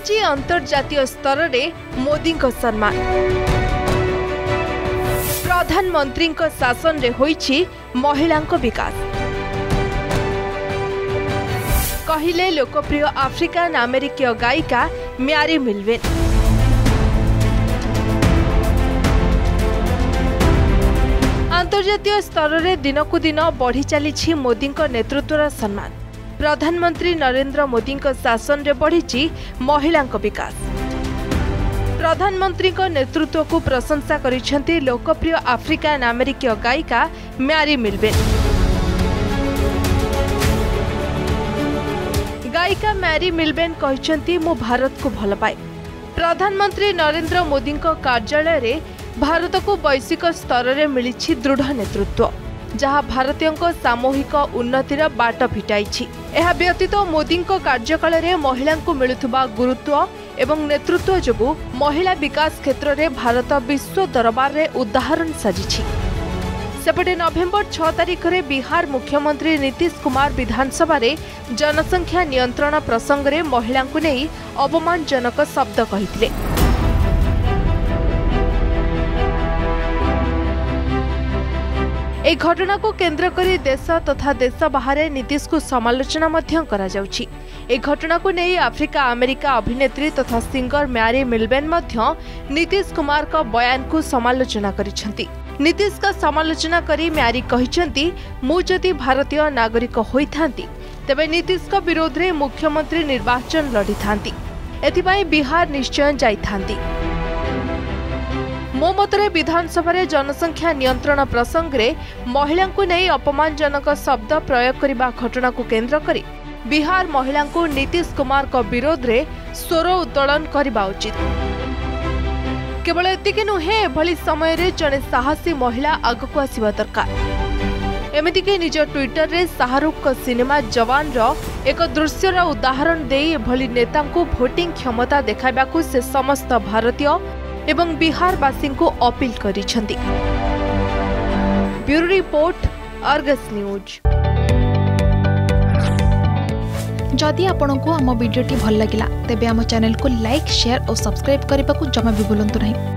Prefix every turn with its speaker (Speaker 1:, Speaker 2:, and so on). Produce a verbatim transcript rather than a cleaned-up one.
Speaker 1: बढ़ी अंतर्जातीय स्तर में मोदी सम्मान। प्रधानमंत्री शासन रे होईछि महिला विकास कहिले लोकप्रिय अफ्रीकान अमेरिकीय गायिका मैरी मिल्वेन। अंतर्जातीय स्तर में दिनकू दिन बढ़ी चली मोदी नेतृत्वर सम्मान। प्रधानमंत्री नरेंद्र मोदी शासन रे बढ़ी महिला विकास। प्रधानमंत्री नेतृत्व को प्रशंसा करिसेंती लोकप्रिय अफ्रीकान अमेरिकीय गायिका मैरी मिल्वेन। गायिका मैरी मिल्वेन कहिसेंती मु भारत को भल पाए। प्रधानमंत्री नरेंद्र मोदी कार्यालय रे भारत को वैश्विक स्तर में मिली दृढ़ नेतृत्व जहाँ भारतीयों सामूहिक उन्नतिर बाट फिटाई। यह व्यतीत मोदी कार्यकाल में महिला को मिलुवा गुरुत्व एवं नेतृत्व जोगु महिला विकास क्षेत्र में भारत विश्व दरबार में उदाहरण साजिछि। सेपटे नवेम्बर छह तारिख में बिहार मुख्यमंत्री नीतीश कुमार विधानसभा रे जनसंख्या नियंत्रण प्रसंग में महिला को नहीं अपमानजनक शब्द कहिथिले। एक घटना को केंद्र करी देश तथा देश बाहर नीतीश को समालोचना मध्य करा जाउछि। एक घटना को नहीं अफ्रीका अमेरिका अभिनेत्री तथा सिंगर मैरी मिल्वेन मध्य नीतीश कुमार का बयान को समालोचना करिसेंती। नीतीश का समालोचना करी मैरी कहिसेंती मु जदि भारतीय नागरिक होइथांती तेबे नीतीश का विरोध रे मुख्यमंत्री निर्वाचन लड़ी थांती। एथिपाई बिहार निश्चय जाइथांती। मो मतरे विधानसभा रे जनसंख्या नियंत्रण प्रसंग रे महिला को नहीं अपमानजनक शब्द प्रयोग करने घटना को केंद्र करी बिहार महिला को नीतीश कुमार का विरोध रे स्वर उत्तोलन करने उचित। केवल एतिके नुहे एभली समय रे जने साहसी महिला आगको आसिबा दरकार। एमितिके निज ट्विटर रे शाहरुख का सिनेमा जवान रो एक दृश्यर उदाहरण दे एभली नेता को भोटिंग क्षमता देखाइबाकू से समस्त भारतीय एवं बिहारवासी को अपील करिसेंती। Bureau report Argus news.
Speaker 2: जदि आपंक आम भिडी भल लगा तेब आम चैनल को लाइक शेयर और सब्सक्राइब करने को जमा भी भूलु नहीं।